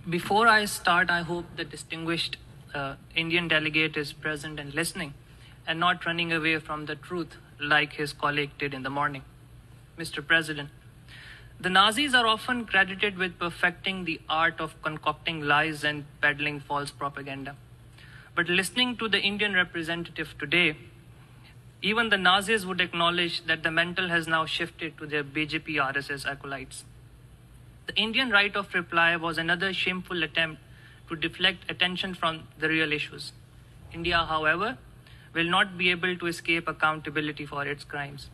Before I start, I hope the distinguished Indian delegate is present and listening and not running away from the truth like his colleague did in the morning. Mr. President, the Nazis are often credited with perfecting the art of concocting lies and peddling false propaganda. But listening to the Indian representative today, even the Nazis would acknowledge that the mantle has now shifted to their BJP RSS acolytes. The Indian right of reply was another shameful attempt to deflect attention from the real issues. India, however, will not be able to escape accountability for its crimes.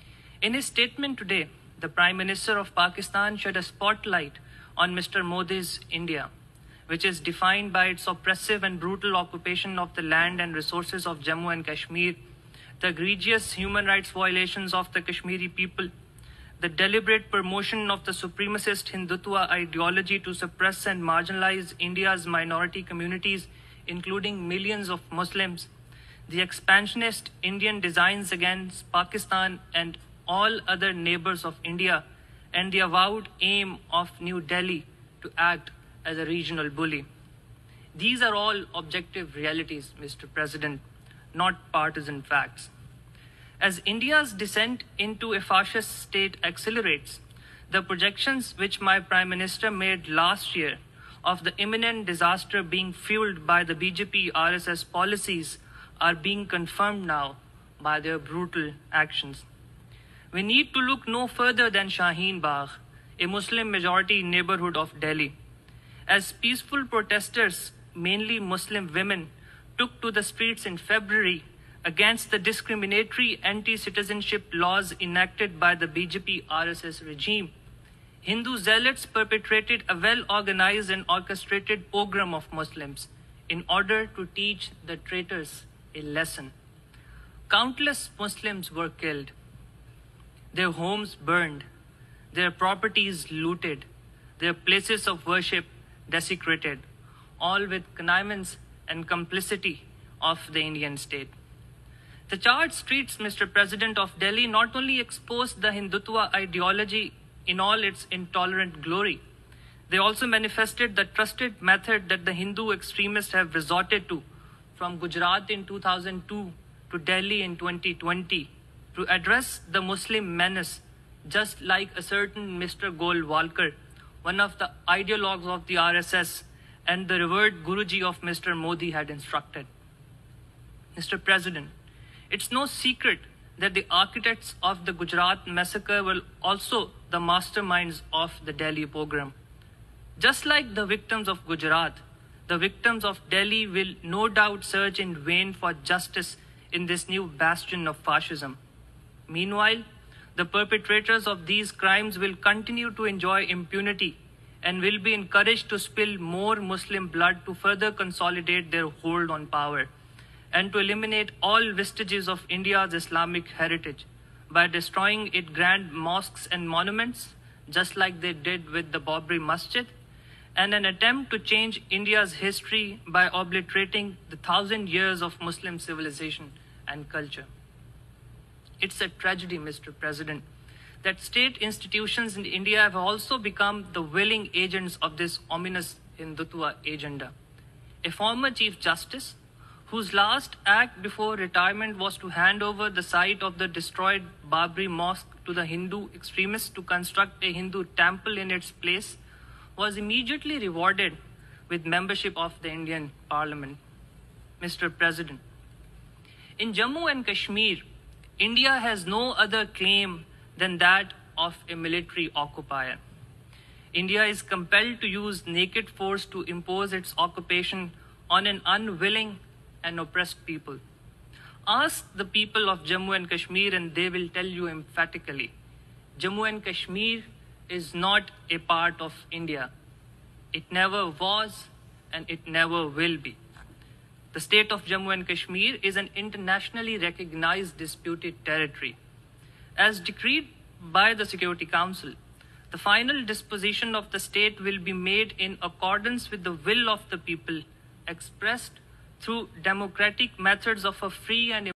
In his statement today, the Prime Minister of Pakistan shed a spotlight on Mr. Modi's India, which is defined by its oppressive and brutal occupation of the land and resources of Jammu and Kashmir, the egregious human rights violations of the Kashmiri people, the deliberate promotion of the supremacist Hindutva ideology to suppress and marginalize India's minority communities, including millions of Muslims, the expansionist Indian designs against Pakistan and all other neighbors of India, and the avowed aim of New Delhi to act as a regional bully. These are all objective realities, Mr. President, not partisan facts. As India's descent into a fascist state accelerates, the projections which my Prime Minister made last year of the imminent disaster being fueled by the BJP RSS policies are being confirmed now by their brutal actions. We need to look no further than Shaheen Bagh, a Muslim-majority neighborhood of Delhi. As peaceful protesters, mainly Muslim women, took to the streets in February against the discriminatory anti-citizenship laws enacted by the BJP RSS regime, Hindu zealots perpetrated a well-organized and orchestrated pogrom of Muslims in order to teach the traitors a lesson. Countless Muslims were killed, their homes burned, their properties looted, their places of worship desecrated, all with connivance and complicity of the Indian state. The charged streets, Mr. President, of Delhi not only exposed the Hindutva ideology in all its intolerant glory, they also manifested the trusted method that the Hindu extremists have resorted to from Gujarat in 2002 to Delhi in 2020 to address the Muslim menace, just like a certain Mr. Golwalkar, one of the ideologues of the RSS and the revered Guruji of Mr. Modi had instructed. Mr. President, it's no secret that the architects of the Gujarat massacre were also the masterminds of the Delhi pogrom. Just like the victims of Gujarat, the victims of Delhi will no doubt search in vain for justice in this new bastion of fascism. Meanwhile, the perpetrators of these crimes will continue to enjoy impunity and will be encouraged to spill more Muslim blood to further consolidate their hold on power and to eliminate all vestiges of India's Islamic heritage by destroying its grand mosques and monuments, just like they did with the Babri Masjid, and an attempt to change India's history by obliterating the 1,000 years of Muslim civilization and culture. It's a tragedy, Mr. President, that state institutions in India have also become the willing agents of this ominous Hindutva agenda. A former Chief Justice, whose last act before retirement was to hand over the site of the destroyed Babri Mosque to the Hindu extremists to construct a Hindu temple in its place, was immediately rewarded with membership of the Indian Parliament. Mr. President, in Jammu and Kashmir, India has no other claim than that of a military occupier. India is compelled to use naked force to impose its occupation on an unwilling and oppressed people. Ask the people of Jammu and Kashmir and they will tell you emphatically, Jammu and Kashmir is not a part of India. It never was and it never will be. The state of Jammu and Kashmir is an internationally recognized disputed territory. As decreed by the Security Council, the final disposition of the state will be made in accordance with the will of the people, expressed through democratic methods of a free and